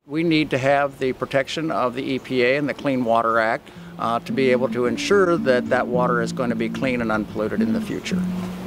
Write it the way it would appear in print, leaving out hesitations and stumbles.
We need to have the protection of the EPA and the Clean Water Act to be able to ensure that that water is going to be clean and unpolluted in the future.